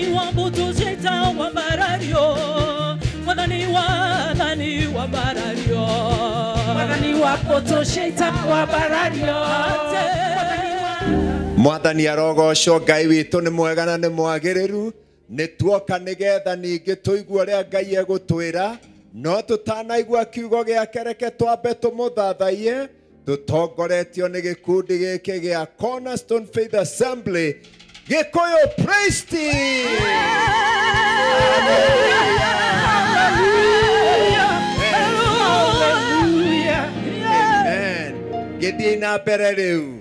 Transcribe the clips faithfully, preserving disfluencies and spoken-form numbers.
Mwadhani wa mbutu zeta wa barario. Mwadhani wa dhani wa barario. Mwadhani wa mbutu zeta wa barario. Mwathani arogocwo Ngai witu ni mwega na ni mwagiriru ni tuoka nigetha ningi tuigua ria Ngai egutwira no tutanaigua kiugo giake reke twambe tumuthathaie tutongoretio ni gikundi giki gia Cornerstone Faith Assembly Gikuyu Praise Team. Hallelujah. Amen. Githii na mbere riu.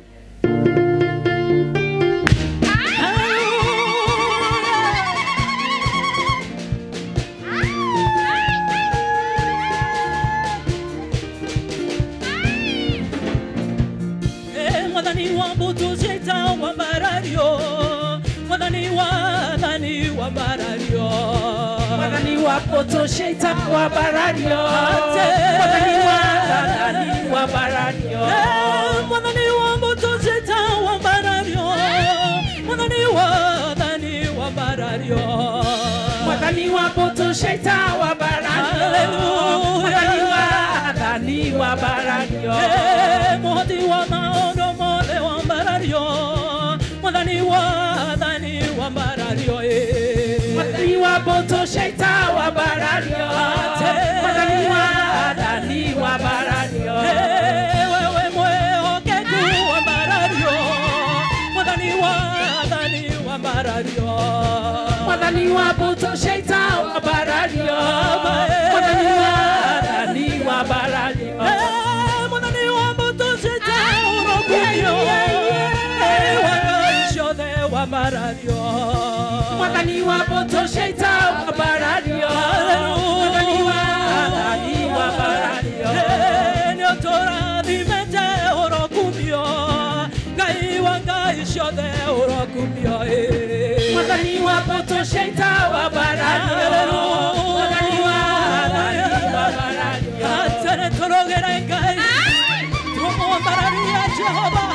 Mwadhani wa mbutu zeta wa barario. Mwadhani wa dhani wa barario. Mwadhani wa mbutu zeta wa barario. Mwadhani wa dhani wa barario. Mwadhani wa mbutu zeta wa barario. Mwadhani wa dhani wa barario. Mwadhani wa mbutu zeta wa barario. Mwadhani wa dhani wa barario. Mwadhani wa maono mole wa barario. Mwadhani wa dhani wa barario. Mwadhani wa mbutu zeta wa barario. Mwadhani wa dhani wa barario. Wewe mwehokeku wa barario. Mwadhani wa dhani wa barario. Mwadhani wa mbutu zeta wa barario. Mwadhani wa dhani wa barario. Mwadhani wa mbutu zeta urokumio. Wakaishode wa barario. Mwadhani wa mbutu zeta wa barario. Mwadhani wa dhani wa barario. Nyotora dimete urokumio. Ngai wakaishode urokumio. Mwadhani wa mbutu zeta wa barario. Mwadhani wa dhani wa barario. Atere torogera ngai. Tumo barario Jehova.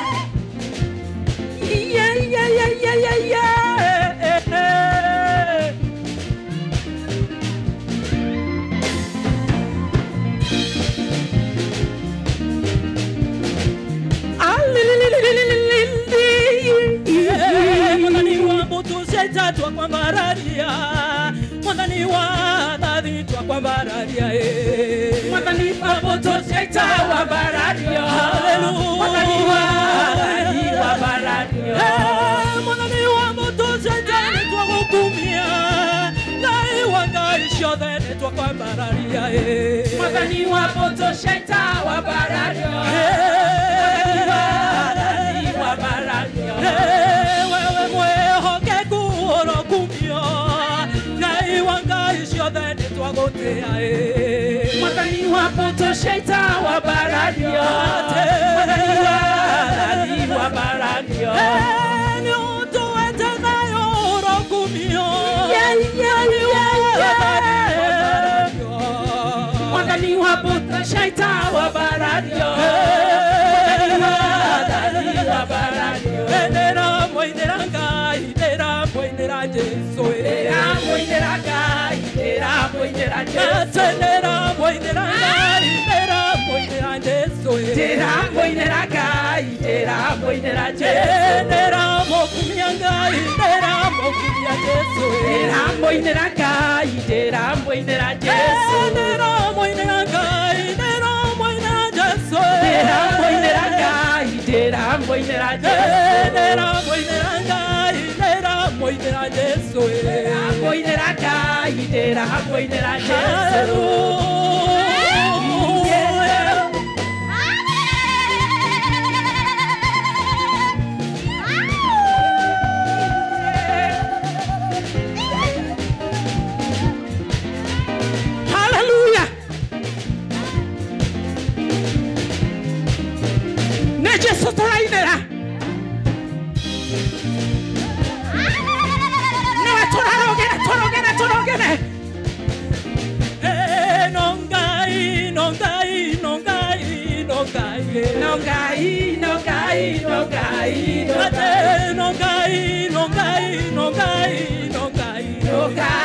Yeah yeah yeah yeah yeah yeah. Mwadhani wa mbutu zeta twa kwa bararia. Mwadhani wa dhani twa kwa bararia. Mwadhani wa mbutu zeta wa bararia. Mwadhani wa dhani wa bararia. Mwadhani wa mbutu zeta twa hukumia. Ngai wangaisho dhani twa kwa bararia. Mwadhani wa mbutu zeta wa bararia. Mwadhani wa dhani wa bararia. Wewe mwehokeku urokumio. Ngai wangaisho dhani twa gotea. Mwadhani wa mbutu zeta wa bararia. Mwadhani wa dhani wa bararia. Nyoto etanayo urokumio. Mwadhani wa mbutu zeta wa bararia. Mwadhani wa dhani wa bararia. Endera moindera Ngai, endera moindera Jesu. Endera moindera Ngai, endera moindera Jesu. Endera moindera Ngai, endera moindera Jesu. Endera moindera Ngai, endera moindera Jesu. Endera mokumia Ngai, endera mokumia Jesu. Endera moindera Ngai, endera moindera Jesu. Endera moindera Ngai, endera moindera Jesu. Endera moindera Ngai, endera moindera Jesu. Endera moindera Ngai, endera moindera Jesu. Endera moindera Ngai, endera moindera Jesu. Hallelujah. Ne Jesu torainera. Ne torarogera, torogera, torogera. Eh, nongai, nongai, nongai, nongai. Nongai, nongai, nongai, nongai. Nongai, nongai, nongai, nongai.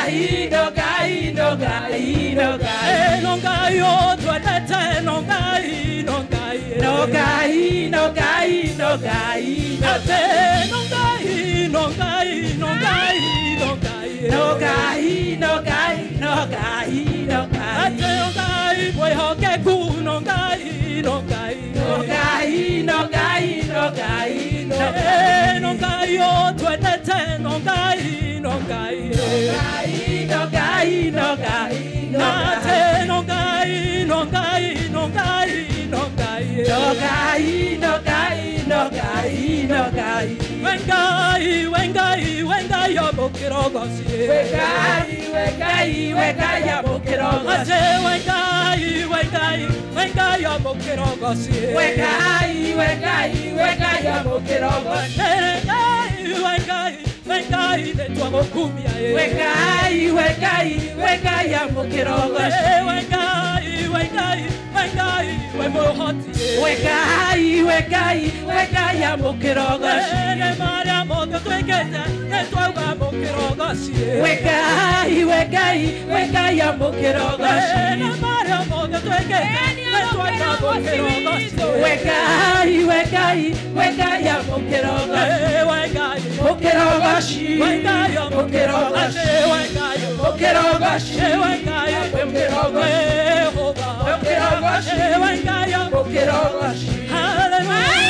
gai, no gai, no gai, no gai. No gai, oh, tuanete, no gai, no gai. No gai, no gai, no gai, no gai. No gai, no gai, no gai, no gai. No gai, no gai, no gai, no gai. Ate no gai, boy hoke ku, no gai, no gai. No gai, no gai, no gai, no gai. No gai, oh, tuanete, no gai, no gai. No gai, no gai, no gai, no gai. No gai, no gai, no gai, no gai. No gai, no gai, no gai, no gai. When gai, when gai, when gai, yo bokero gosi. When gai, when gai, when gai, yo bokero gosi. When gai, when gai, when gai, yo bokero gosi. When gai, when gai, when gai, yo bokero gosi. When gai, when gai, de tu amo cumbia. When gai, when gai, when gai, yo bokero gosi. When gai, when gai, when gai, when mo hoti. When gai, when gai, when gai, yo bokero gosi. Ne maria mo de tu ekete, de tu amo bokero gosi. When gai, when gai, when gai, yo bokero gosi. Ne maria mo de tu ekete, de tu amo bokero gosi. When gai, when gai, when gai, yo bokero gosi. When gai, bokero gosi. When gai, yo bokero gosi. When gai, bokero gosi. When gai, bokero gosi. Bokero gosi. When gai, bokero gosi. Hallelujah.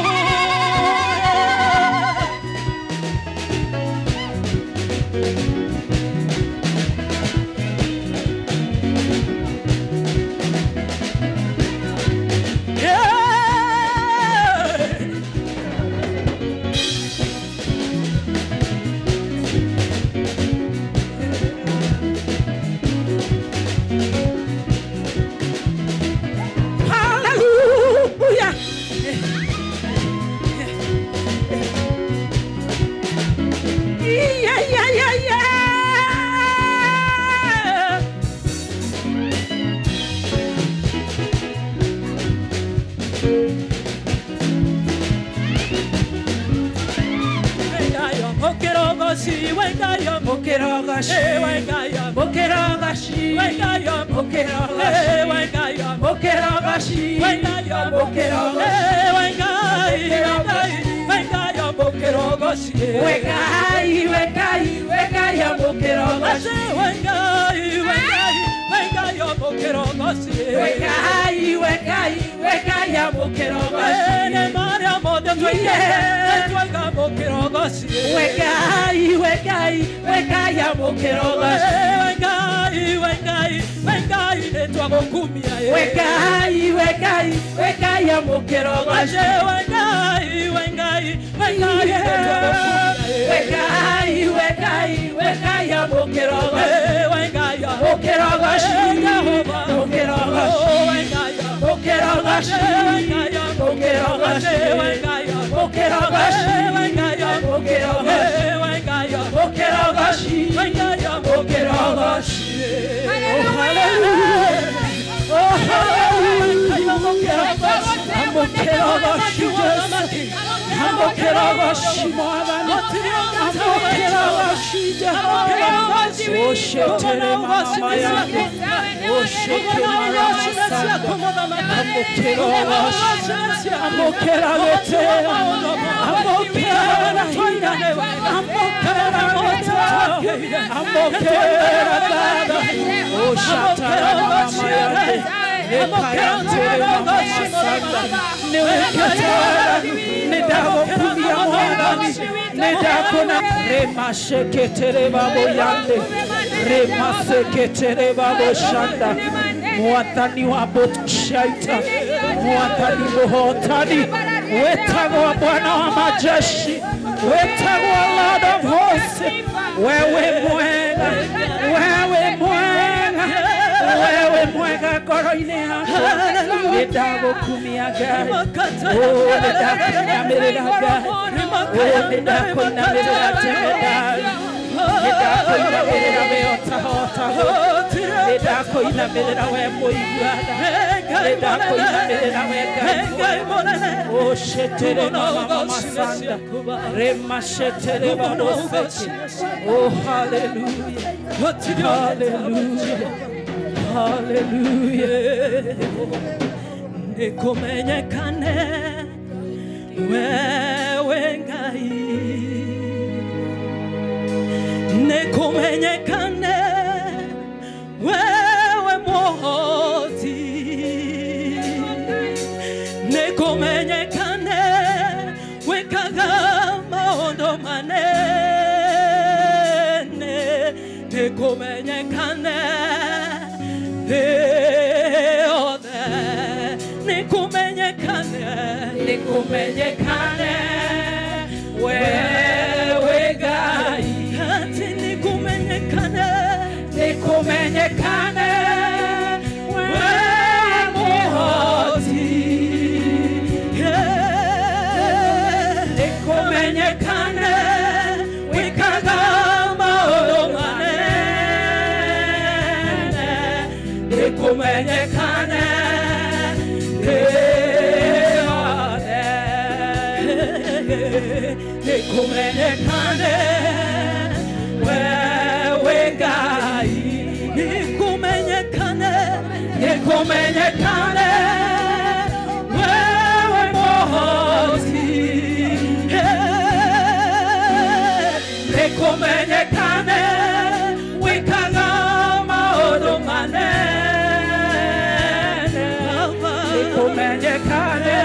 Mwatani wa botshaita, mwatani bohotani, wetagwa Bwana wa majeshi, wetagwa Lord of hosts, wewe mwega, wewe mwega, wewe mwega koroine yako, nedago kumiaga, oh nedako namereraga, oh nedako namereraga, nedako namereraga, hota hota hota. Nenda kuinamirira we muiguana. Nenda kuinamirira we Ngai. Oh shetere mama masanda. Rema shetere baroseki. Oh hallelujah. Hallelujah. Hallelujah. Nikumenyekane wewe Ngai. Nikumenyekane wewe Mwokozi. Nikumenyekane wekaga maondo manene. Nikumenyekane eode. Nikumenyekane, nikumenyekane wewe Ngai. Ati nikumenyekane, nikumenyekane wewe Mwokozi. Nikumenyekane wekaga maondo manene. Nikumenyekane nikumenyekane wewe Ngai. Nikumenyekane, nikumenyekane wewe Mwokozi. Nikumenyekane wekaga maondo manene. Nikumenyekane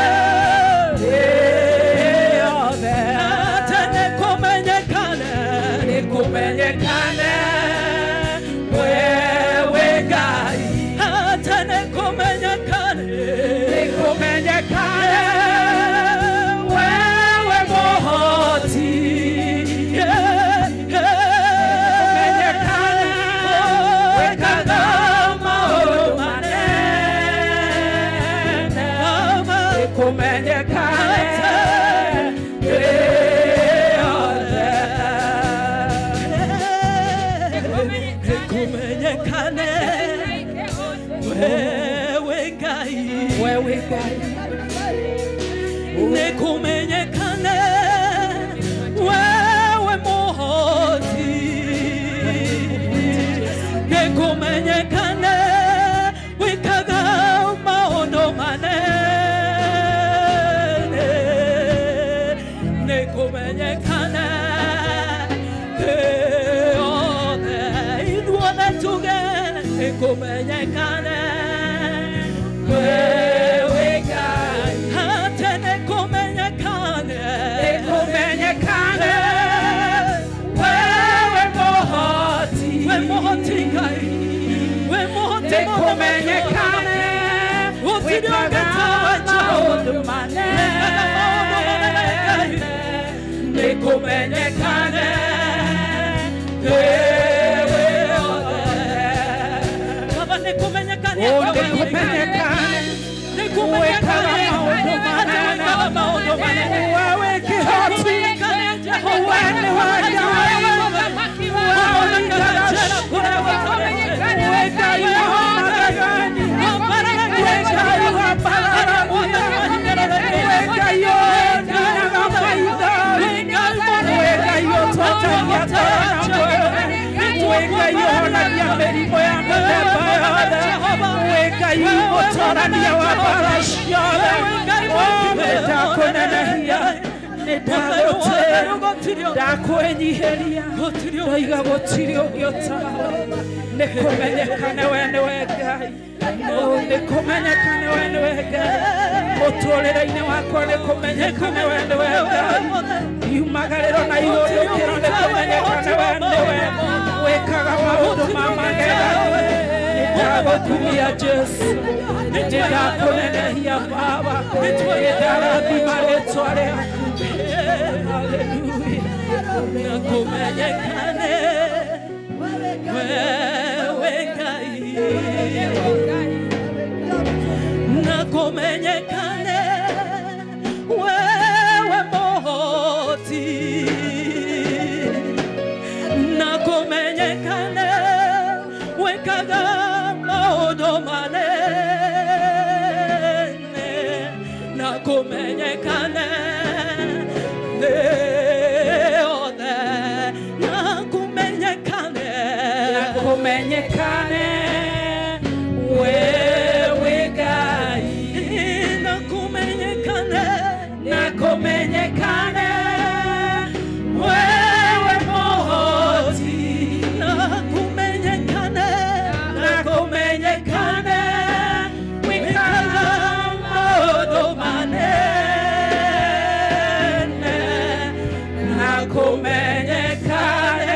nikumenyekane wewe Ngai. Hata nikumenyekane, nikumenyekane wewe Mwokozi. Nikumenyekane wekaga maondo manene. Nikumenyekane wewe Ngai, wewe Ngai. Nikumenyekane wewe Mwokozi. Nikumenyekane wekaga maondo manene. Nikumenyekane eode. Inuone tuge. Nikumenyekane wewe Ngai. Hata nikumenyekane, nikumenyekane wewe Mwokozi. Wewe Mwokozi Ngai. Wewe Mwokozi nikumenyekane wekaga maondo manene. Nikumenyekane nikumenyekane, nikumenyekane wekaga maondo manene. Wewe kihoti, wewe ni waja wewe. Weka Yohana gani, weka Yohana, weka Yohana na faida, weka Yohana weka Yohana ya meripo ya mbele, weka Yohana ya wabarashia, weka konana hiya. Dakwenyiheria oiga gutirio giotara. Nikumenyekane we niwe Ngai. Nikumenyekane we niwe Ngai. Muturire-ini wakwa nikumenyekane we niwe Ngai. Yumagariro na ihurukiro nikumenyekane we niwe. Wekaga maundu ma magega. Nĩndagũkumia Jesu, nĩndakũnenehia Baba, nĩndarathima rĩĩtwa rĩaku. Haleluya. Nakumenyekane wewe Ngai. Nakumenyekane wewe Mwokozi. Nakumenyekane wekaga maũndũ manene na kũmenyekane thĩ yothe na kũmenyekane na kũmenyekane wewe Ngai na kũmenyekane na kũmenyekane wewe Mũhoti na kũmenyekane na kũmenyekane wekaga maũndũ manene na kũmenyekane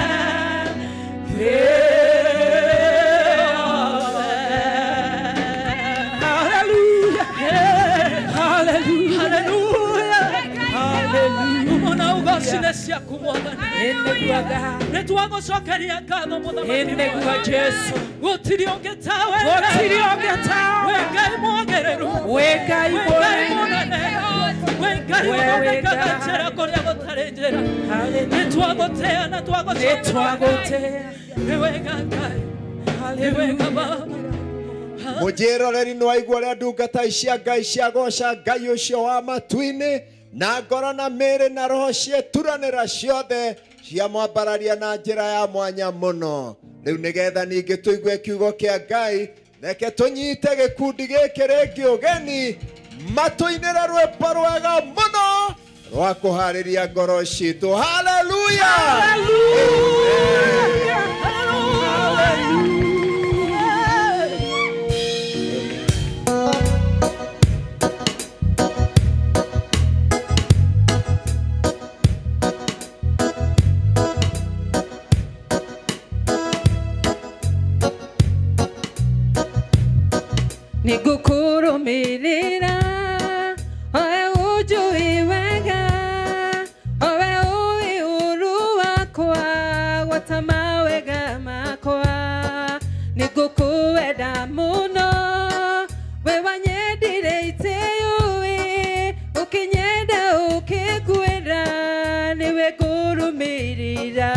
Netwagocokeria ngatho Mũthamaki wa Jesu gũtirĩ ũngĩ tawe gũtirĩ ũngĩ tawe we Ngai mwagĩrĩru we Ngai mũnene we Ngai ũthondekaga njĩra kũrĩa gũtarĩ njĩra nĩtwagũtĩa na twagũtĩa nĩ wega Ngai nĩ wega Baba Mũjĩroreri nĩ waigua ũrĩa ndungata cia Ngai ciagoca Ngai ũcio wa matu-inĩ na ngoro na mĩĩrĩ na roho cieturanĩra ciothe cia mwambararia na njĩra ya mwanya mũno. Rĩu nĩgetha ningĩ tũigue kiugo kĩa Ngai, reke tũnyite gĩkundi gĩkĩ rĩngĩ ũgeni matũinĩre rwĩmbo rwega mũno rwa kũharĩria ngoro citũ. Haleluya! Nigukurumirira owe ujui wega owe ui uru wakwa watama wega makwa nigukuwenda muno we wanyendire iteyui ukinyenda ukigwira niwe kurumirira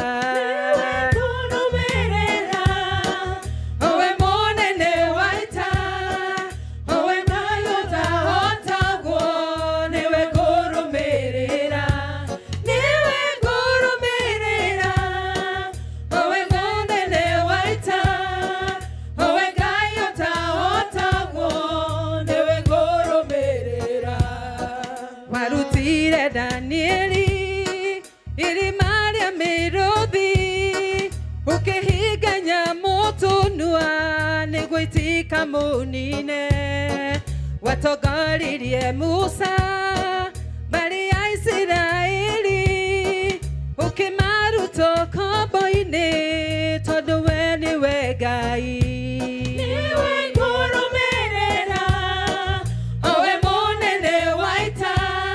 Danieli irimaria miruthi ukihiganya mutunua niguitika munine watogoririe Musa bari ya Isiraeli ukimaruta kombo-ini tondu we niwe Ngai niwe ngurumirira owe munene waita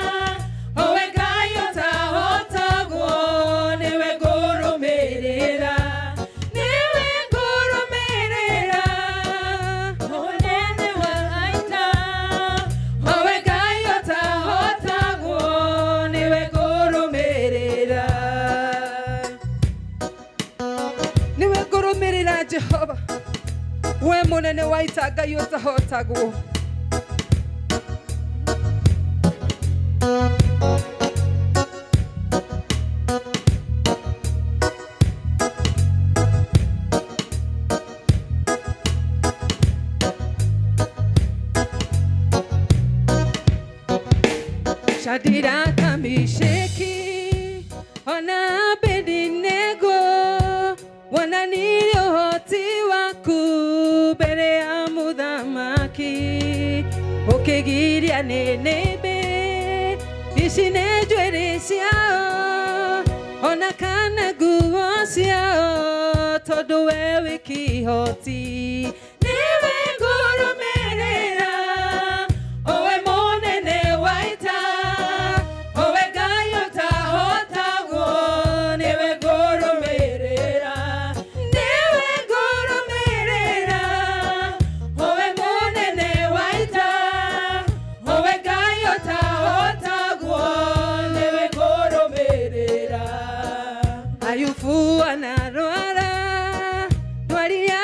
Jehova we munene waita Ngai utahotagwo Shadiraka Meshaki ona Abednego wananiri uhoti waku mbere ya Mũthamaki ukigiria Nineve ici nĩ njuĩrĩ ciao ona kana nguo ciao tondu we wĩ kĩhoti niwe ngũrũmĩrĩra owe mũnene waita owe Ngai ũtahotagwo niwe ngũrũmĩrĩra niwe ngũrũmĩrĩra owe mũnene waita owe Ngai ũtahotagwo niwe ngũrũmĩrĩra Ayubu anarwara ndwari ya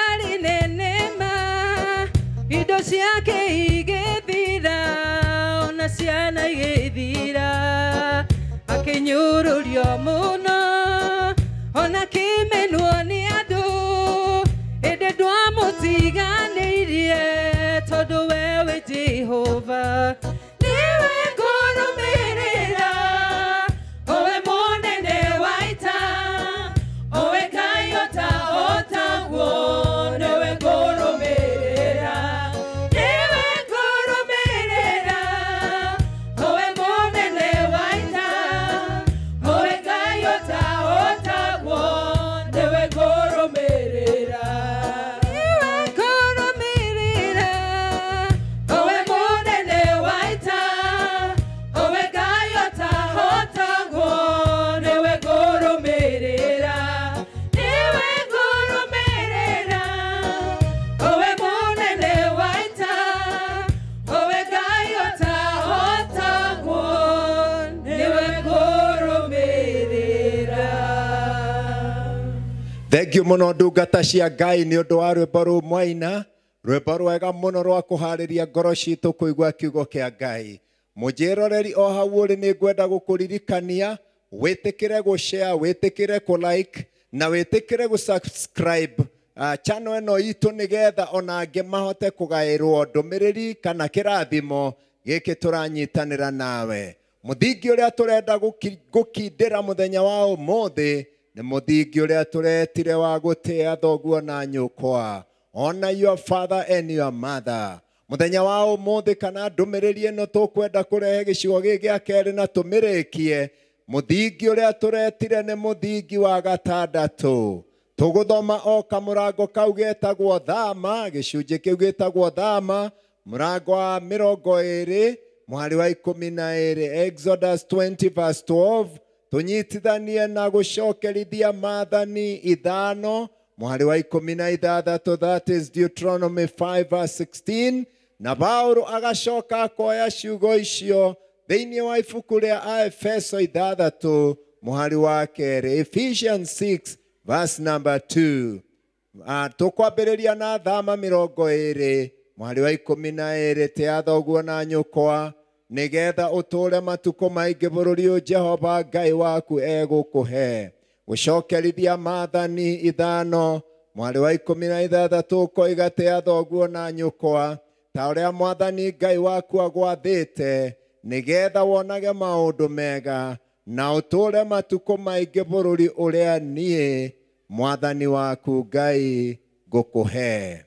ona kimenwo ni andu ende ndwamutiganirie tondu wewe Jehova niwe ngurumirira owe munene wa ita owe Ngai ũtahotagwo niwe ngurumirira niwe ngurumirira owe munene wa ita owe Ngai ũtahotagwo niwe ngurumirira niwe ngurumirira owe munene wa ita owe Ngai ũtahotagwo niwe ngurumirira niwe ngurumirira owe munene wa ita owe Ngai ũtahotagwo niwe ngurumirira. Thank you muno ndungata cia Ngai ni undu wa rwimbo ru mwaina rwimbo rwega muno rwa kuhariria ngoro citu kuigua kiugo kia Ngai. Mujiroreri o hau uri ni ngwenda gukuririkania witikire gu share witikire ku like na witikire gu subscribe uh, channel eno itu nigetha ona ange mahote kugairwo ndumiriri kana kirathimo giki turanyitanira nawe. Muthingi uria turenda gukindira muthenya wa umuthi ni muthingi uria turetire wa gutia thoguo na nyukwa. Honor your father and your mother. Muthenya wa umuthi kana ndumiriri eno tukwenda kurehe gicigo giki gia keri na tumirikie. Muthingi uria turetire ni muthingi wa gatandatu. Tuguthoma o kamurango kau getagwo Thama, gicunji kiu getagwo Thama, murango wa mirongo iri mwari wa ikumi na iri, Exodus twenty verse twelve. Tunyitithanie na gucokerithia maathani ithano mwari wa ikumi na ithathatu, that is Deuteronomy five verse sixteen. Na Paulo agacoka akoya ciugo icio thĩinĩ wa ibuku rĩa Aefeso ithathatu muhari wa keri, Ephesians six verse number two. Uh, tukwambĩrĩria na Thama mirongo iri mwari wa ikumi na iri, tia thoguo na nyũkwa nigetha ũtũũre matukũ maingĩ bũrũri ũyũ Jehova Ngai waku egũkũhe. Gũcokerithia maathani ithano mwari wa ikumi na ithathatu ũkoiga tia thoguo na nyũkwa ta ũrĩa Mwathani Ngai waku agwathĩte nigetha wonage maũndũ mega na ũtũũre matukũ maingĩ bũrũri ũrĩa niĩ Mwathani waku Ngai ngũkũhe.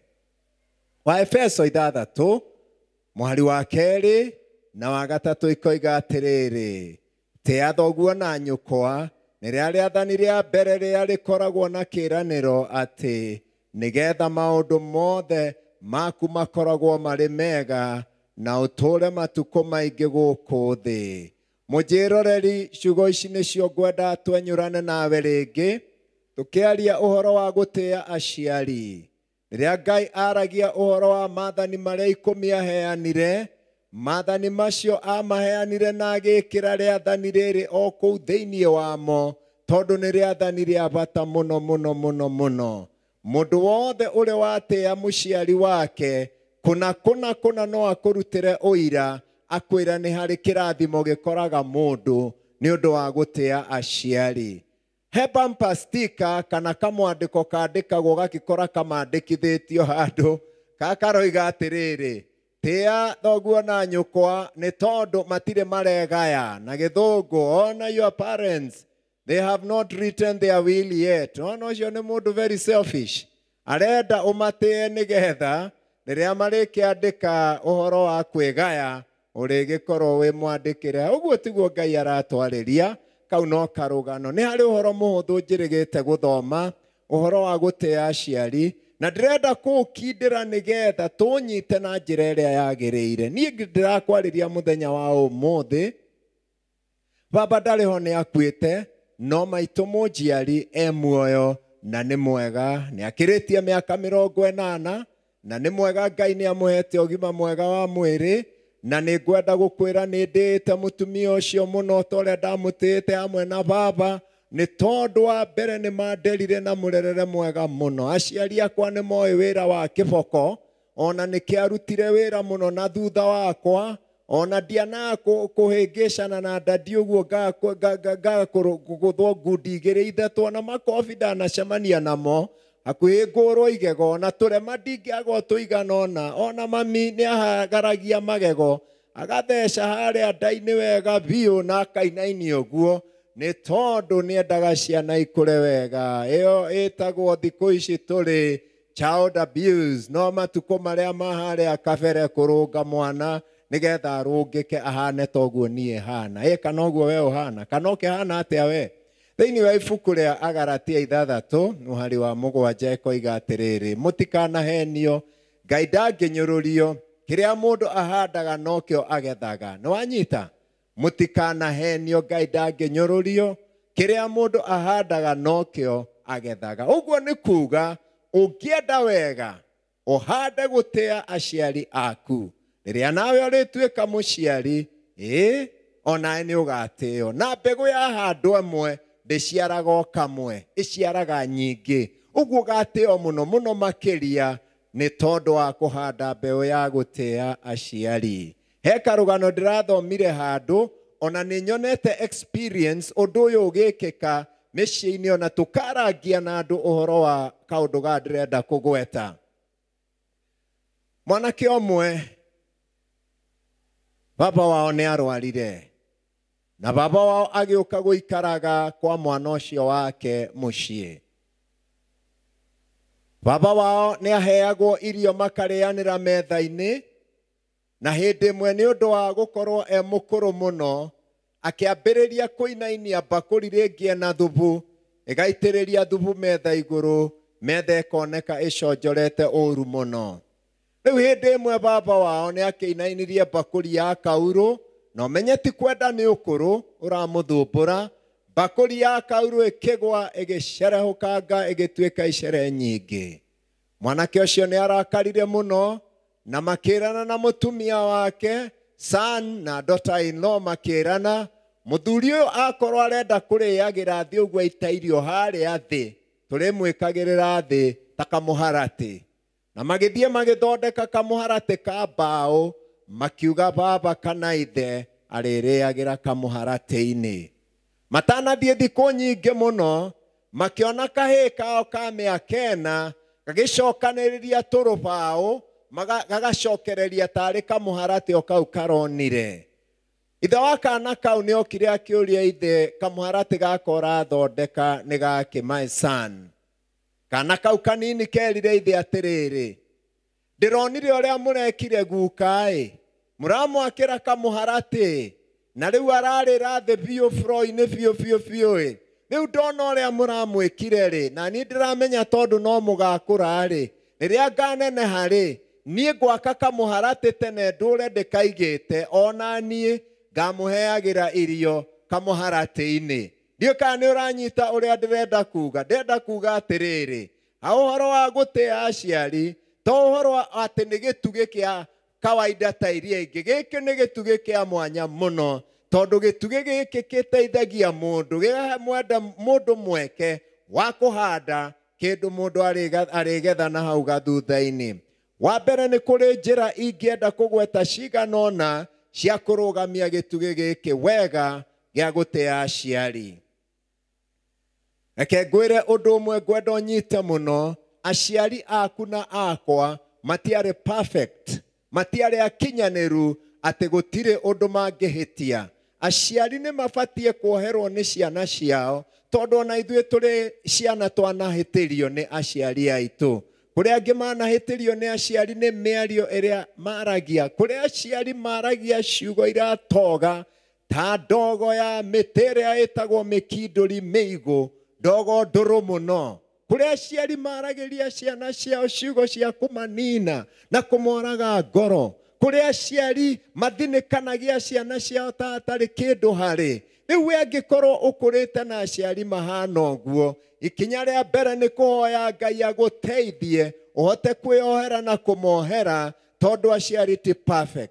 Waefeso ithathatu mwari wa keri na wa gatatu ikoiga atĩrĩrĩ, tia thoguo na nyũkwa nĩ rĩrĩa rĩathani rĩa mbere rĩrĩa rĩkoragwo na kĩĩranĩro atĩ nigetha maũndũ mothe maku makoragwo marĩ mega na ũtũũre matukũ maingĩ gũkũ thĩ. Mũnjĩroreri, ciugo ici nĩcio ngwenda twenyũrane nawe rĩngĩ tũkĩaria ũhoro wa gũtĩa aciari. Rĩrĩa Ngai aragia ũhoro wa maathani marĩa ikũmi aheanire, maathani macio amaheanire na agĩkĩra rĩathani rĩrĩ o kũu thĩinĩ wamo tondũ nĩ rĩathani rĩa bata mũno mũno mũno mũno. Mũndũ wothe ũrĩ watĩa mũciari wake kuna kuna kuna no akũrutĩre ũira akwĩra nĩ harĩ kĩrathimo gĩkoraga mũndũ nĩ ũndũ wa gũtĩa aciari. He bumper sticker kana kamwandĩko kandĩkagwo gakĩkora kamandĩkithĩtio handũ gakaroiga atĩrĩrĩ, tĩa thoguo na nyũkwa nĩ tondũ matirĩ maregaya. Na gĩthũngũ, honor your parents, they have not written their will yet. Ona ũcio nĩ mũndũ very selfish, arenda ũmatĩe nĩgetha rĩrĩa marĩkĩandĩka ũhoro wa kwĩgaya ũrĩgĩkorwo wĩ mwandĩkĩre. Ũguo tiguo Ngai aratwarĩria, kau no karũgano. Nĩ harĩ ũhoro mũhũthũ njĩrĩgĩte gũthoma, ũhoro wa gũtĩa aciari, na ndĩrenda kũũkindĩra nĩgetha tũnyite na njĩra ĩrĩa yagĩrĩire. Niĩ ndĩrakwarĩria mũthenya wa ũmũthĩ, baba ndarĩ ho nĩ akuĩte, no maitũ mũnjiari e muoyo na nĩ mwega. Nĩ akĩrĩtie mĩaka mĩrongo ĩnana na nĩ mwega. Ngai nĩ amũhete ũgima mwega wa mwĩrĩ, na nĩ ngwenda gũkwĩra nĩ ndĩĩte mũtumia ũcio mũno ta ũrĩa ndamũtĩĩte hamwe na baba, nĩ tondũ wa mbere nĩ manderire na mũrerere mwega mũno. Aciari akwa nĩ moĩ wĩra wa kĩboko, ona nĩ kĩarutire wĩra mũno na thutha wakwa, ona ndiana kuhĩngĩcana na ndadi ũguo ngagũthwo ngundi igĩrĩ ithatũ na makobi ndanacemania namo hakuhĩ ngũrwo igego na tũrema ndingĩagwo tũigana ona ona mami nĩ ahagaragia magego agatheca harĩa nda-inĩ wega biũ na akainainio ũguo nĩ tondũ nĩendaga ciana ikũre wega. Ĩyo ĩtagwo thikũ ici tũrĩ child abuse, no matukũ marĩa maharĩa kabere kũrũnga mwana nigetha arũngĩke ahane toguo niĩ hana. Ĩ kana ũguo we ũhana kana ũkĩhana atĩa we? Thĩinĩ wa ibuku rĩa Agalatia ithathatũ mũhari wa mũgwanja ĩkoiga atĩrĩrĩ, mũtikanahenio, Ngai ndangĩnyũrũrio, kĩrĩa mũndũ ahandaga nokĩo agethaga. Nĩwanyita? Mũtikanahenio, Ngai ndangĩnyũrũrio, kĩrĩa mũndũ ahandaga nokĩo agethaga. Ũguo nĩ kuga ũngĩenda wega ũhande gũtĩa aciari aku. Rĩrĩa nawe ũrĩtuĩka mũciari, ĩ onawe nĩ ũgatĩo. Na mbegũ ya handũ ĩmwe ndĩciaraga o kamwe, ĩciaraga nyingĩ. Ũguo ũgatĩo mũno mũno makĩria nĩ tondũ wa kũhanda mbeũ ya gũtĩa aciari. He karũgano ndĩrathomire handũ, ona nĩ nyonete experience ũndũ ũyũ ũgĩkĩka mĩciĩ-inĩ ona tũkarangia na andũ ũhoro wa kaũndũ ga ndĩrenda kũgweta. Mwanake ũmwe baba wao nĩ arwarire na baba wao agĩũka gũikaraga kwa mwana ũcio wake mũciĩ. Baba wao nĩ aheagwo irio makarĩanĩra metha-inĩ, na hĩndĩ ĩmwe nĩ ũndũ wa gũkorwo e mũkũrũ mũno akĩambĩrĩria kũinainia mbakũri rĩngĩ na thubu, ĩgaitĩrĩria thubu metha igũrũ, metha ĩkoneka ĩconjorete ũru mũno. Rĩu hĩndĩ ĩmwe baba wao nĩ akĩinainirie mbakũri ya kaurũ, na ũmenye ti kwenda nĩ ũkũrũ ũramũthumbũra, mbakũri ya kaurũ ĩkĩgwa ĩgĩcerehũkanga ĩgĩtuĩka icere nyingĩ. Mwanake ũcio nĩ arakarire mũno na makĩrana na mũtumia wake, son na daughter-in-law makĩrana, mũthuri ũyũ akorwo arenda kũrĩagĩra thĩ ũguo aita irio harĩa thĩ, tũrĩmwĩkagĩrĩra thĩ ta kamũharatĩ. Na magĩthiĩ magĩthondeka kamũharatĩ ka mbaũ, makiuga baba kana ithe arĩrĩagĩra kamũharatĩ-inĩ. Matanathiĩ thikũ nyingĩ mũno, makĩona kahĩĩ kao ka mĩaka ĩna gagĩcokanĩrĩria tũrũbaũ, gagacokereria tarĩ kamũharatĩ o kau karonire. Ithe wa kana kau nĩ okire akĩũria ithe, kamũharatĩ gaka ũrathondeka nĩ gake my son? Kana kau kanini kerire ithe atĩrĩrĩ, ndĩronire ũrĩa mũrekire guka-ĩ, mũramwakĩra kamũharatĩ na rĩu ararĩra thĩ biũ floor-inĩ biũ biũ biũ-ĩ. Rĩu ndona ũrĩa mũramwĩkire-rĩ, na niĩ ndĩramenya tondũ no mũgakũra-rĩ, rĩrĩa nganeneha-rĩ, niĩ gwaka kamũharatĩ tene ndũre ndĩkaigĩte, ona niĩ ngamũheagĩra irio kamũharatĩ-inĩ. Ndiũ kana nĩ ũranyita ũrĩa ndĩrenda kuga? Ndĩrenda kuga atĩrĩrĩ, ha ũhoro wa gũtĩa aciari, to ũhoro atĩ nĩ gĩtugĩ kĩa kawaida ta iria ingĩ. Gĩkĩ nĩ gĩtugĩ kĩa mwanya mũno, tondũ gĩtugĩ gĩkĩ gĩteithagia mũndũ, gĩkamwenda mũndũ mweke wa kũhanda kĩndũ mũndũ arĩgetha na hau gathutha-inĩ. Wa mbere nĩ kũrĩ njĩra ingĩenda kũgweta cigana ũna cia kũrũgamia gĩtugĩ gĩkĩ wega gĩa gũtĩa aciari. Reke ngwĩre ũndũ ũmwe ngwenda ũnyite mũno, aciari aku na akwa matiarĩ perfect, matiarĩ akinyanĩru atĩ gũtirĩ ũndũ mangĩhĩtia. Aciari nĩ mabatiĩ kuoherwo nĩ ciana ciao, tondũ ona ithuĩ tũrĩ ciana twanahĩtĩrio nĩ aciari aitũ. Kũrĩa angĩ manahĩtĩrio nĩ aciari nĩ mĩario ĩrĩa maragia. Kũrĩa aciari maragia ciugo iratoga ta ndogo ya mĩtĩ ĩrĩa ĩtagwo mĩkindũri mĩigũ, ndogo ndũrũ mũno. Kũrĩa aciari maragĩria ciana ciao ciugo cia kũmanina na kũmoraga ngoro. Kũrĩa aciari mathinĩkanagia ciana ciao ta hatarĩ kĩndũ harĩ. Rĩu we angĩkorwo ũkũrĩte na aciari mahana ũguo, ikinya rĩa mbere nĩ kũhoya Ngai agũteithie ũhote kwĩohera na kũmohera, tondũ aciari ti perfect.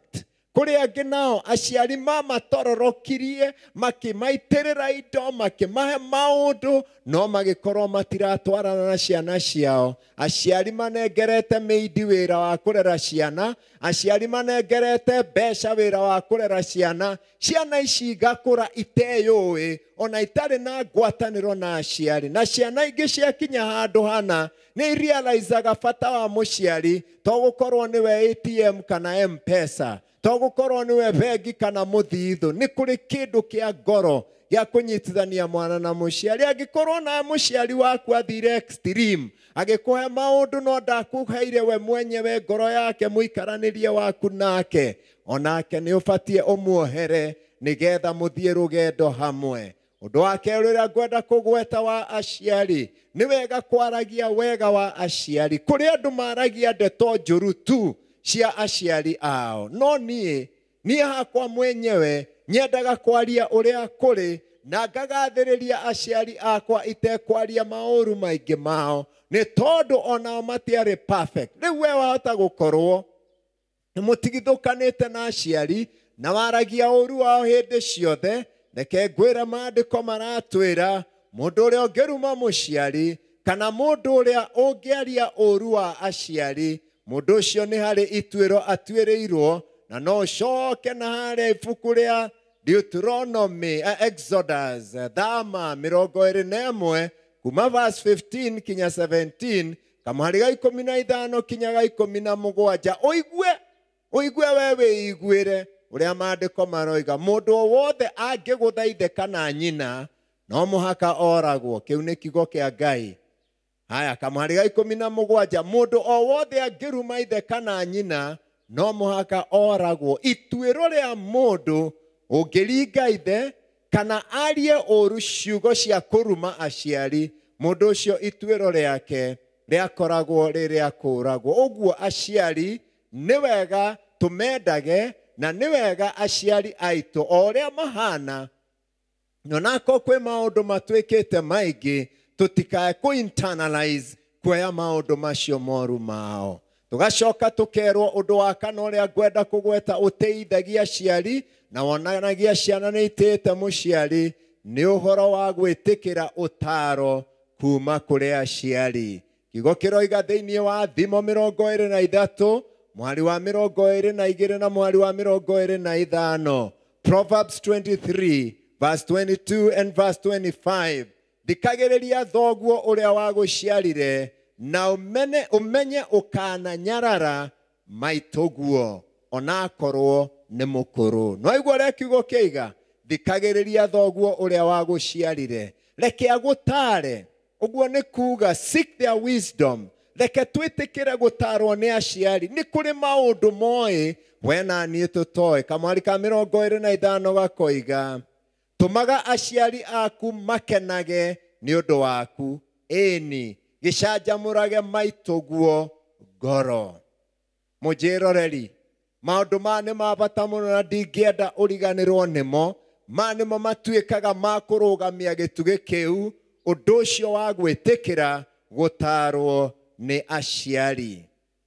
kuri angi nao aciari mamatororokirie makimaiterera indo makimahe maundu no magikorwo matiratwarana na ciana ciao. Aciari manengerete meidi wira wa kurera ciana, aciari manengerete mbeca wira wa kurera ciana, ciana ici igakura iteyũĩ ona itari na ngwatanĩro na aciari, na ciana ingĩ ciakinya handu hana ni realizaga bata wa mũciari to gũkorwo niwe A T M kana M-Pesa, to gũkorwo niwe bengi kana mũthithũ. Nĩ kũrĩ kĩndũ kĩa ngoro gĩa kũnyitithania mwana na mũciari. Angĩkorwo na mũciari waku athire extreme agĩkũhe maũndũ no ndakũheire we mwenyewe ngoro yake mũikaranĩrie waku nake, onake nĩ ũbatiĩ ũmuohere nĩgetha mũthiĩ rũgendo hamwe. Ũndũ wa kerĩ ũrĩa ngwenda kũgweta wa aciari nĩ wega kwaragia wega wa aciari. Kũrĩ andũ maragia ndeto njũru tu cia aciari ao, no niĩ niĩ hakwa mwenyewe nyendaga kwaria ũrĩa kũrĩ na ngagathĩrĩria aciari akwa itekwaria maũru maingĩ mao, nĩ tondũ onao matiarĩ perfect. Rĩu we wahota gũkorwo mũtigithũkanĩte na aciari na waragia ũru wao hĩndĩ ciothe, reke ngwĩre maandĩko maratwĩra mũndũ ũrĩa ũngĩruma mũciari kana mũndũ ũrĩa ũngĩaria ũru wa aciari, mũndũ ũcio nĩ harĩ ituĩro atuĩrĩirwo, na no ũcoke na harĩa ibuku rĩa Deuteronomy, uh, Exodus, uh, Thama mĩrongo ĩrĩ na ĩmwe kuma verse fifteen kinya seventeen, kamuhari ga ikũmi na ithano kinya ga ikũmi na mũgwanja. Ũigue ũigue we wĩiguĩre ũrĩa maandĩko maroiga, mũndũ o wothe angĩgũthaithe kana nyina no mũhaka oragwo. Kĩu nĩ kiugo kĩa Ngai. Haya, kamuhari ga ikũmi na mũgwanja, mũndũ o wothe angĩruma ithe kana nyina no mũhaka oragwo. Ituĩro rĩa mũndũ ũngĩringa ithe kana arie ũru ciugo cia kũruma aciari, mũndũ ũcio ituĩro rĩake rĩakoragwo rĩrĩa kũragwo. Ũguo aciari nĩ wega tũmendage na nĩ wega aciari aitũ o ũrĩa mahana, onako kwĩ maũndũ matuĩkĩte maingĩ tũtikae kũ-internalize kuoya maũndũ macio moru mao. Tugacoka tukerwo ũndũ wa kana ũrĩa ngwenda kũgweta ũteithagia aciari na wonanagia ciana nĩ itĩte mũciari nĩ ũhoro wa gwĩtĩkĩra ũtaro kuma kũrĩ aciari. Kiugo kĩroiga thĩinĩ wa Thimo mĩrongo ĩrĩ na ithatũ mwari wa mĩrongo ĩrĩ na igĩrĩ na mwari wa mĩrongo ĩrĩ na ithano, Proverbs twenty-three verse twenty-two and verse twenty-five, thikagĩrĩria thoguo ũrĩa wagũciarire na ũmenye ũmenye ũkananyarara maitũguo onakorwo nĩ mũkũrũ. No igua ũrĩa kiugo kĩiga, thikagĩrĩria thoguo ũrĩa wagũciarire, reke agũtare. Ũguo nĩ kuga seek their wisdom. Reke twĩtĩkĩre gũtarwo nĩ aciari. Nĩ kũrĩ maũndũ moĩ we na niĩ tũtoĩ. Kamwari ka mĩrongo ĩrĩ na ithano gakoiga, tũmaga aciari aku makenage nĩ ũndũ waku, ĩni gĩcanjamũrage maitũguo ngoro. Mũnjĩroreri, maũndũ maya nĩ ma bata mũno na ndingĩenda ũriganĩrwo nĩmo. Maya nĩmo matuĩkaga ma kũrũgamia gĩtugĩ kĩu, ũndũ ũcio wa gwĩtĩkĩra gũtarwo nĩ aciari.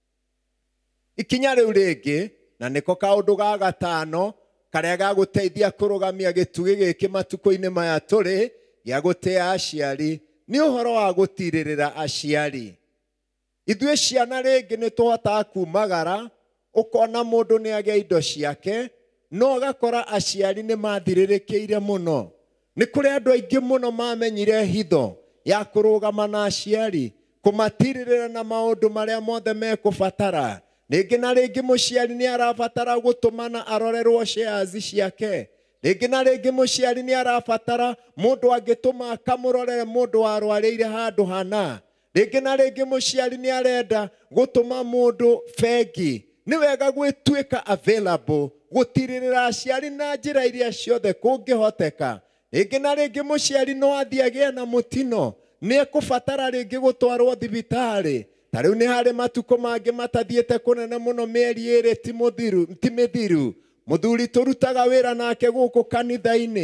Ikinya rĩu rĩngĩ, na nĩko kaũndũ ga gatano karĩa gagũteithia kũrũgamia gĩtugĩ gĩkĩ matukũ-inĩ maya tũrĩ gĩa gũtĩa aciari, nĩ ũhoro wa gũtirĩrĩra aciari. Ithuĩ ciana rĩngĩ nĩ tũhotaga kumagara, ũkona mũndũ nĩ agĩa indo ciake, no ũgakora aciari nĩ mathirĩrĩkĩire mũno. Nĩ kũrĩ andũ aingĩ mũno mamenyire hitho ya kũrũgama na aciari, kũmatirĩrĩra na maũndũ marĩa mothe mekũbatara. Rĩngĩ na rĩngĩ mũciari nĩ arabatara gũtũmana arorerwo shares ciake. Rĩngĩ na rĩngĩ mũciari nĩ arabatara mũndũ angĩtũma akamũrorere mũndũ warwarĩire handũ hana. Rĩngĩ na rĩngĩ mũciari nĩ arenda gũtũma mũndũ bengi. Nĩ wega gwĩtuĩka available, gũtirĩrĩra aciari na njĩra iria ciothe kũngĩhoteka. Rĩngĩ na rĩngĩ mũciari no athiĩ agĩe na mũtino, nĩ ekũbatara rĩngĩ gũtwarwo thibitarĩ. Ta rĩu nĩ harĩ matukũ mangĩ matathiĩte kũnene mũno, mĩeri ĩrĩ ti mũthiru ti mĩthiru. Mũthuri tũrutaga wĩra nake gũkũ kanitha-inĩ,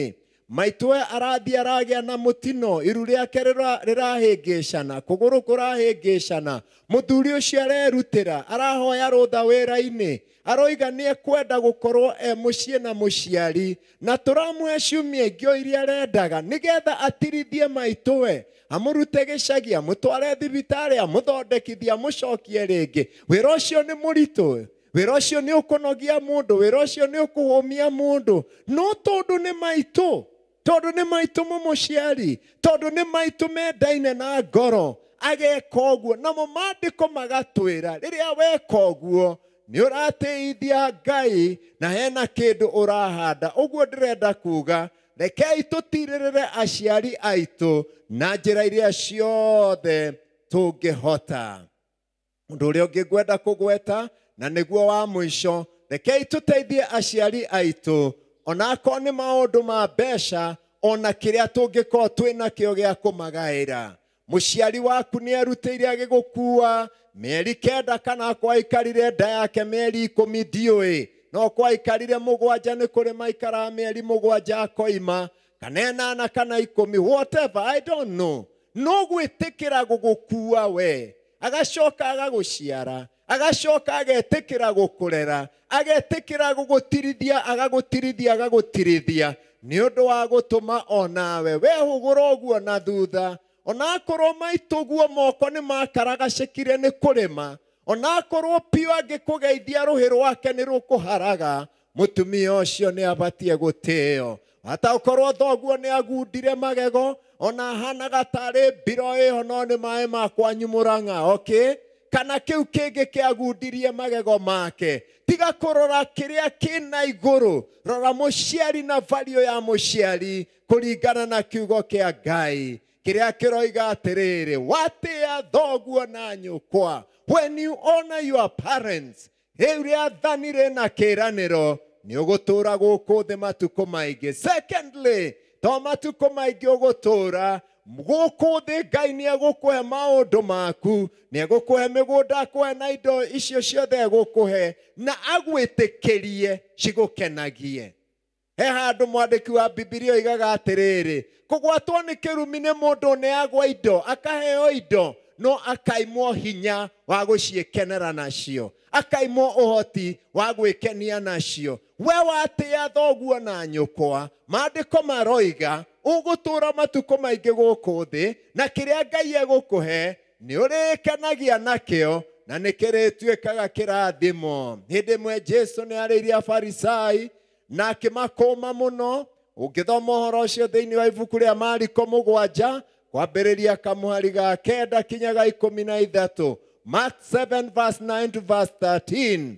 maitwe arathi aragĩa na mũtino iru rĩake rĩrahĩngĩcana kũgũrũ kũrahĩngĩcana mũthuri ũcio arerutĩra arahoya rũtha wĩra-inĩ aroiga nĩ ekwenda gũkorwo e mũciĩ na mũciari na tũramũhe ciumia ingĩ o iria arendaga nĩgetha atirithie maitũwe amũrute gĩcagi amũtware thibitarĩ amũthondekithie amũcokie rĩngĩ. Wĩra ũcio nĩ mũritũ, wĩra ũcio nĩ ũkũnogia mũndũ, wĩra ũcio nĩ ũkũhũmia mũndũ, no tondũ nĩ maitũ, tondũ nĩ maitũ mũmũciari, tondũ nĩ maitũ mendaine na ngoro ageka ũguo. Namo maandĩko magatwĩra rĩrĩa weka ũguo nĩ ũratĩithia Ngai na hena kĩndũ ũrahanda. Ũguo ndĩrenda kuga rekei tũtirĩrĩre aciari aitũ na njĩra iria ciothe tũngĩhota. Ũndũ ũrĩa ũngĩ ngwenda kũgweta na nĩguo wa mũico, rekei tũteithie aciari aitũ onakorwo nĩ maũndũ ma mbeca ona kĩrĩa tũngĩkorwo twĩnakĩo gĩa kũmagaĩra. Mũciari waku nĩ erutĩire agĩgũkua mĩeri kenda kana kwaikarire nda yake mĩeri ikũmi ndiũĩ, no kwaikarire mũgwanja nĩ kũrĩ maikara mĩeri mũgwanja akoima kana ĩnana kana ikũmi, whatever, I don't know. No gwĩtĩkĩra gũgũkua we, agacoka agagũciara, agacoka agetĩkĩra gũkũrera, agetĩkĩra gũgũtirithia, agagũtirithia, agagũtirithia nĩ ũndũ wa gũtũma onawe wehũgũra ũguo na thutha. Onakorwo maitũguo moko nĩ makaragacĩkire nĩ kũrĩma, onakorwo piũ angĩkũgeithia rũhĩ rwake nĩ rũkũharaga, mũtumia ũcio nĩ abatie gũtĩĩo. Hata ũkorwo thoguo nĩ agundire magego, ona hanaga tarĩ mbiro ĩho no nĩ maĩ ma kwanyu Mũrang'a, okay? Kana kĩu kĩngĩ kĩagundirie magego make, tiga kũrora kĩrĩa kĩna igũrũ, rora mũciari na value ya mũciari kũringana na kiugo kĩa Ngai kĩrĩa kĩroiga atĩrĩrĩ, watĩa thoguo na nyũkwa. When you honor your parents, rĩrĩa thanire na kĩranĩro nĩ ũgũtũra gũkũ thĩ matukũ maingĩ. Secondly, to matukũ maingĩ ũgũtũra gũkũ thĩ, Ngai nĩ egũkũhe maũndũ maku, nĩ egũkũhe mĩgũnda, akũhe na indo icio ciothe egũkũhe na agwĩtĩkĩrie cigũkenagie. He handũ mwandĩki wa Bibilia oigaga atĩrĩrĩ, kũgwatwo nĩ kĩrumi nĩ mũndũ nĩagwa indo, akaheo indo, no akaimwo hinya wa gũciĩkenera nacio, akaimwo ũhoti wa gwĩkenia nacio. We watĩa thoguo na nyũkwa, maandĩko maroiga ũgũtũra matukũ maingĩ gũkũ thĩ na kĩrĩa Ngai egũkũhe nĩ ũrĩkenagia nakĩo na nĩ kĩrĩtuĩkaga kĩrathimo. Hĩndĩ ĩmwe Jesũ nĩ arĩirie Afarisai na akĩmakũma mũno. Ũngĩthoma ũhoro ũcio thĩinĩ wa ibuku rĩa Mariko mũgwanja kwambĩrĩria kamũhari ga kenda kinyaga ikũmi na ithatũ, Mark seven verse nine to verse thirteen.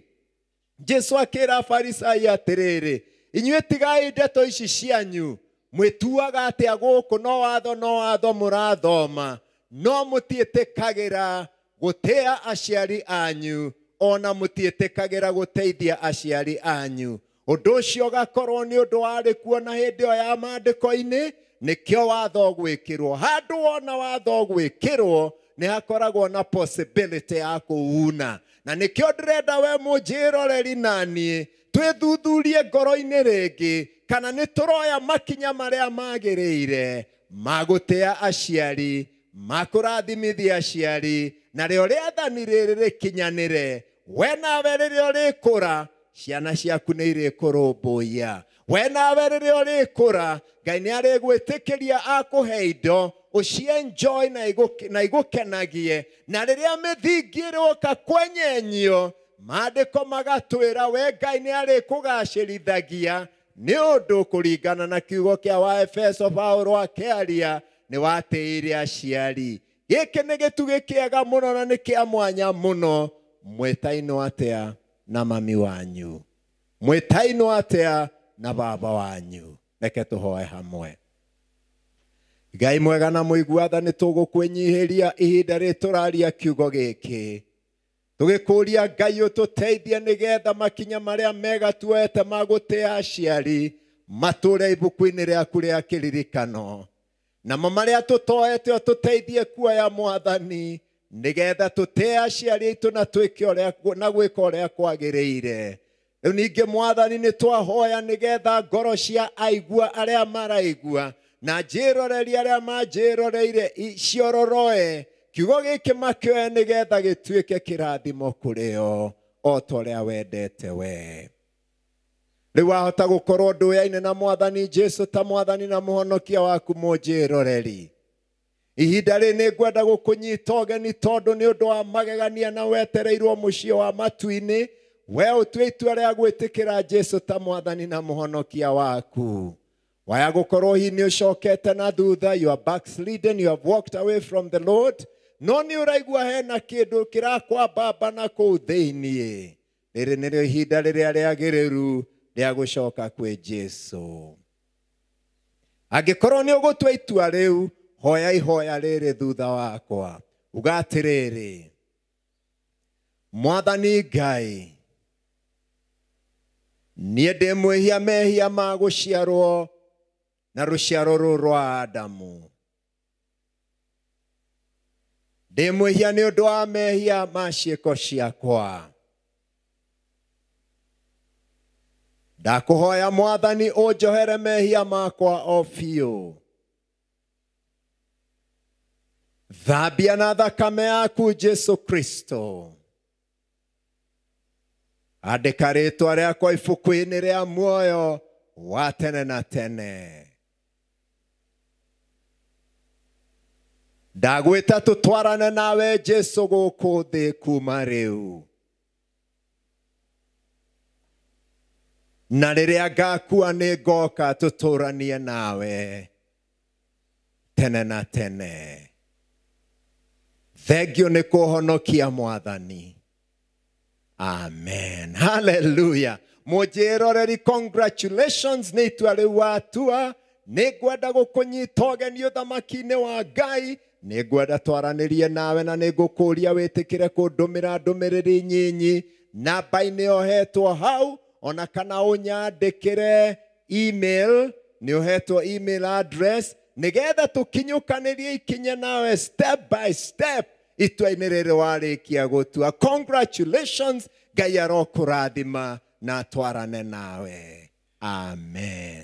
Jesũ akĩra Afarisai atĩrĩrĩ, inyuĩ tigai ndeto ici cianyu, mwĩtuaga atĩa gũkũ no watho no watho mũrathoma, no mũtiĩtĩkagĩra gũtĩa aciari anyu, ona mũtiĩtĩkagĩra gũteithia aciari anyu. Ũndũ ũcio ũgakorwo nĩ ũndũ warĩ kuo na hĩndĩ ĩyo ya maandĩko-inĩ, nĩkĩo watho gwĩkĩrwo. Handũ wona watho gwĩkĩrwo nĩ hakoragwo na possibility ya kũuna, na nĩkĩo ndĩrenda we mũnjĩroreri naniĩ twĩthuthurie ngoro-inĩ rĩngĩ kana nĩ tũroya makinya marĩa magĩrĩire ma gũtĩa aciari, ma kũrathimithia aciari, na rĩo rĩathani rĩrĩ rĩkinyanĩre. We nawe rĩrĩa ũrĩkũra, ciana ciaku nĩ irĩkũrũmbũiya. We nawe rĩrĩa ũrĩkũra, Ngai nĩ arĩgwĩtĩkĩria akũhe indo ũcienjoy na igũkenagie, na rĩrĩa mĩthingi ĩroka kwenyenyio, maandĩko magatwĩra we Ngai nĩ arĩkũgacĩrithagia nĩ ũndũ kũringana na kiugo kĩa wa Efeso Paulo akĩaria nĩ watĩire aciari. Gĩkĩ nĩ gĩtugĩ kĩega mũno na nĩ kĩa mwanya mũno. Mwĩtainwo atĩa na mami wanyu? Mwĩtainwo atĩa na baba wanyu? Reke tũhoe hamwe. Ngai mwega na mũiguatha, nĩ tũgũkwĩnyihĩria ihinda rĩrĩ tũraria kiugo gĩkĩ, tũgĩkũria Ngai ũtũteithie nĩgetha makinya marĩa mega tuoete ma gũtĩa aciari matũre ibuku-inĩ rĩaku rĩa kĩririkano, namo marĩa tũtoete ũtũteithie kuoya Mwathani nĩgetha tũtĩa aciari aitũ na twĩke ũrĩa na gwĩka ũrĩa kwagĩrĩire. Rĩu ningĩ Mwathani nĩ twahoya nĩgetha ngoro cia aigua arĩa maraigua na njĩroreri arĩa manjĩroreire ciororoe kiugo gĩkĩ makĩoe nĩgetha gĩtuĩke kĩrathimo kũrĩ o o ta ũrĩa wendete we. Rĩu wahota gũkorwo ndũyaine na Mwathani Jesu ta Mwathani na mũhonokia waku mũnjĩroreri. Ihinda rĩ nĩngwenda gũkũnyita ũgeni tondũ nĩ ũndũ wa magegania na wetereirwo mũciĩ wa matu-inĩ, we ũtue itua rĩa gwĩtĩkĩra Jesu ta Mwathani na mũhonokia waku. Waya gũkorwo hihi nĩ ũcokete na thutha, you are backslidden, you have walked away from the Lord, no nĩ ũraigua hena kĩndũ kĩrakwambamba na kũu thĩiniĩ. Rĩrĩ nĩrĩo ihinda rĩrĩa rĩagĩrĩru rĩa gũcoka kwĩ Jesu. Angĩkorwo nĩ ũgũtua itua rĩu, hoya ihoya rĩrĩ thutha wakwa. Uga atĩrĩrĩ: Mwathani Ngai, niĩ ndĩ mwĩhia mehia ma gũciarwo na rũciaro rũrũ rwa Adamu. Ndĩ mwĩhia nĩ ũndũ wa mehia ma ciĩko ciakwa. Ndakũhoya Mwathani ũnjohere mehia makwa o biũ. Thambia na thakame yaku Jesu Kristo. Andĩka rĩĩtwa rĩakwa ibuku-inĩ rĩa muoyo wa tene na tene. Ndagwĩta tũtwarane nawe Jesu gũkũ thĩ kuma rĩu. Na rĩrĩa ngakua nĩ ngoka tũtũranie nawe tene na tene. Thank you nĩ kũhonokia Mwathani. Amen. Hallelujah. Mũnjĩroreri, congratulations nĩ itua rĩu watua. Nĩ ngwenda gũkũnyita ũgeni ũthamaki-inĩ wa Ngai. Nĩ ngwenda twaranĩrie nawe na nĩ ngũkũria wĩtĩkĩre kũndũmĩra ndũmĩrĩri nyinyi namba-inĩ ohetwo hau, ona kana ũnyandĩkĩre email, nĩ ũhetwo email address, nĩgetha tũkinyũkanĩrie ikinya nawe step by step itua-inĩ rĩrĩ warĩkia gũtua. Congratulations, Ngai arokũrathima na twarane nawe. Amen.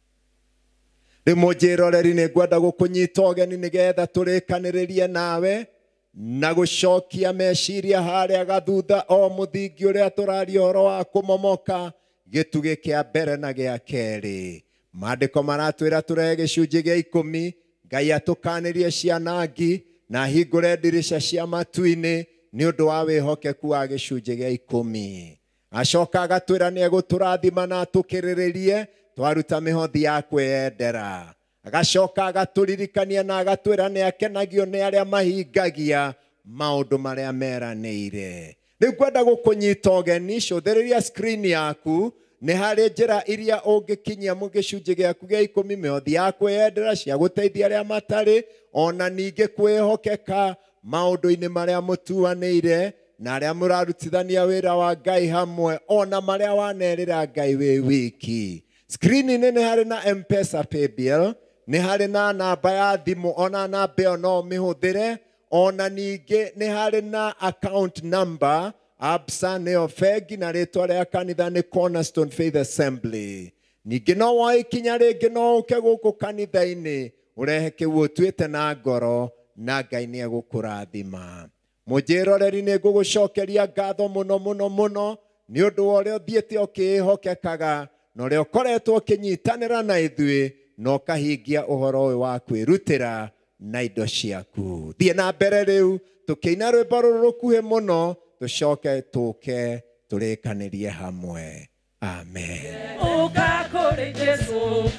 Rĩu mũnjĩroreri, nĩ ngwenda gũkũnyita ũgeni nĩgetha tũrĩkanĩrĩrie nawe na gũcokia meciria harĩa gathutha o mũthingi ũrĩa tũraria ũhoro wa kũmomoka gĩtugĩ kĩa mbere na gĩa kerĩ. Maandĩko maratwĩra tũrehe gĩcunjĩ gĩa ikũmi, Ngai atũkanĩrie cianangi na hingũre ndirica cia matu-inĩ nĩ ũndũ wa wĩhokeku wa gĩcunjĩ gĩa ikũmi. Acoka agatwĩra nĩ egũtũrathima na atũkĩrĩrĩrie twaruta mĩhothi ya kwĩyendera. Agacoka agatũririkania na agatwĩra nĩ akenagio nĩ arĩa mahingagia maũndũ marĩa meranĩire. Rĩu ngwenda gũkũnyita ũgeni, cũthĩrĩria screen yaku, nĩ harĩ njĩra iria ũngĩkinyia mu gĩcunjĩ gĩaku gĩa ikũmi, mĩhothi ya kwĩyendera, cia gũteithia arĩa matarĩ, ona ningĩ kwĩhokeka maũndũ-inĩ marĩa mũtuanĩire na arĩa mũrarutithania wĩra wa Ngai hamwe, ona marĩa wanerĩra Ngai wĩ wiki. Screen-inĩ nĩ harĩ na M-Pesa Paybill, nĩ harĩ na namba ya thimũ, ona namba ĩyo no mĩhũthĩre, ona ningĩ nĩ harĩ na account number. Absa nĩyo bengi na rĩtwa rĩa kanitha nĩ Cornerstone Faith Assembly. Ningĩ no woe ikinya rĩngĩ, no ũke gũkũ kanitha-inĩ ũrehe kĩu ũtuĩte na ngoro na Ngai nĩ egũkũrathima. Mũnjĩroreri, nĩ ngũgũcokeria ngatho mũno mũno mũno nĩ ũndũ wa ũrĩa ũthiĩte ũkĩhokekaga na ũrĩa ũkoretwo ũkĩnyitanĩra na ithuĩ na ũkahingia ũhoro ũyũ wa kwĩrutĩra na indo ciaku. Thiĩ na mbere rĩu tũkĩina rwĩmbo rũrũ rũkuhĩ mũno, tũcoke tũke tũrĩkanĩrie hamwe. Amen. Uka kũrĩ Jesu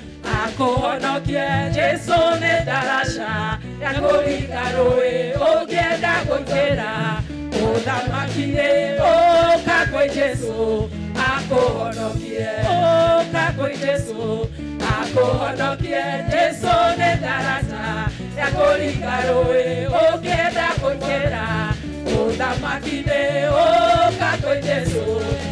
akũhonokie. Jesu nĩ ndaraca ya kũringa rũĩ ũngĩenda gũikĩra ũthamaki-inĩ. Uka kwĩ Jesu akũhonokie. Uka kwĩ Jesu akũhonokie. Jesu nĩ ndaraca ya kũringa rũĩ ũngĩenda gũikĩra ũthamaki-inĩ. Uka kwĩ Jesu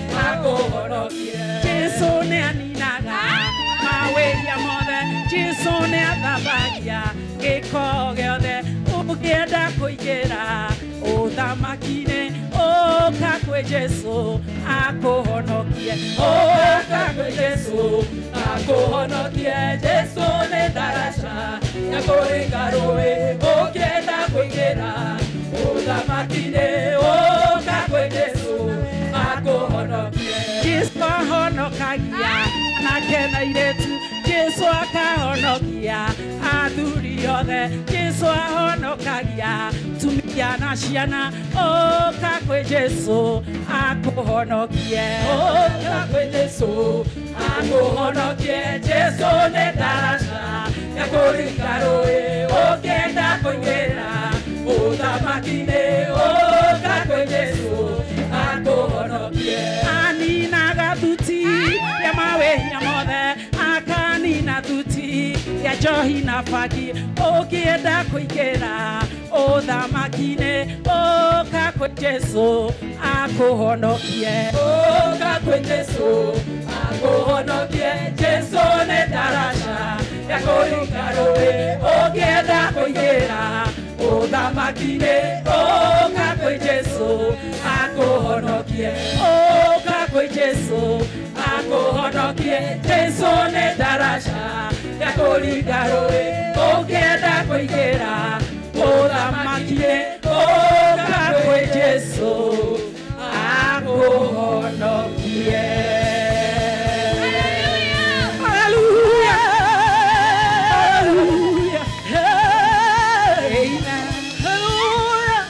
akũhonokie. Jesu nĩ aninaga mawĩria mothe. Jesu nĩ athambagia gĩko gĩothe ũngĩenda kũingĩra ũthamaki-inĩ. Oka kwe Jesu akuhonokie. Oka kwe Jesu akuhonokie. Jesu ne darasha yakoringaroe okienda kuingira uthamakine. Oka kwe Jesu akuhonokie. Jesu ahonokagia nakena iretu. Jesu akahonokia athuri othe. Jesu ahonokagia tumia na ciana. Oka kwe Jesu akuhonokie. Oka kwe Jesu akuhonokie. Jesu ne darasha yakoringaroe okienda kuingira uthamakine. Oka kwe Jesu akuhonokie. Anina gathuti ya mawe ya mothe akanina thuti ya njohi na bagi okienda kuingira uthamakine. Oka kwe Jesu akuhonokie. Oka kwe Jesu akuhonokie. Jesu ne darasha yakoringaroe okienda kuingira uthamakine. Oka kwe Jesu akuhonokie. Oka kwe Jesu akuhonokie. Jesu ne darasha yakoringaroe okienda kuingira uthamakine. Oka kwe Jesu akuhonokie. Hallelujah. Hallelujah. Amen. Hallelujah.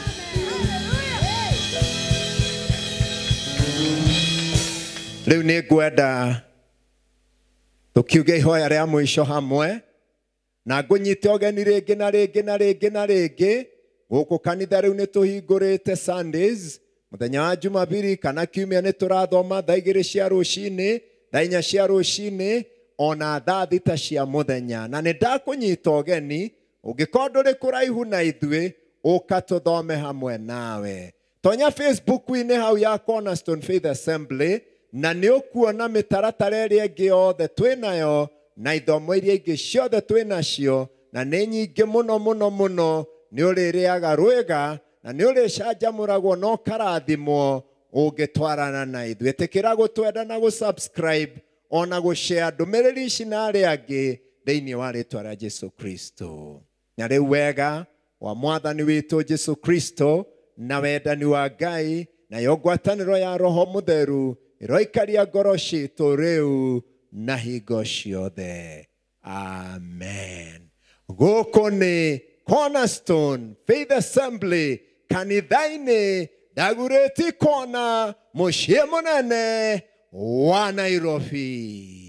Riu ni ngwenda tukiuge ihoya ria mwisho hamwe na ngunyite ogeni ringi na ringi na ringi na ringi guku kanitha riu ni tuhingurite Sundays muthenya wa Jumapili kana kiumia ni turathoma thaa igiri cia rucini thaa inya cia rucini ona thaa thita cia muthenya na ni ndakunyita ogeni ungikorwo nduri kuraihu na ithui uka tuthome hamwe nawe. Tonya Facebook-ini hau ya Cornerstone Faith Assembly na ni ukuona mitaratara iria ingi yothe twinayo na ithomo iria ingi ciothe twinacio na ni nyingi muno muno muno. Ni uririaga rwega na ni uricanjamuragwo no karathimo ungitwarana na ithuĩ. Tikira gutwenda na gusubscribe ona gushare ndumiriri ici na aria angi thiini wa ritwa ria Jesu Kristo. Na riu wega wa mwathani witu Jesu Kristo na wendani wa Ngai na yo ngwatanĩro ya Roho Mutheru iroikaria ngoro citu riu na hingo ciothe. Amen. Guku ni Cornerstone Faith Assembly kanitha-ini Dagoretti Corner muciĩ munene wa Nairobi.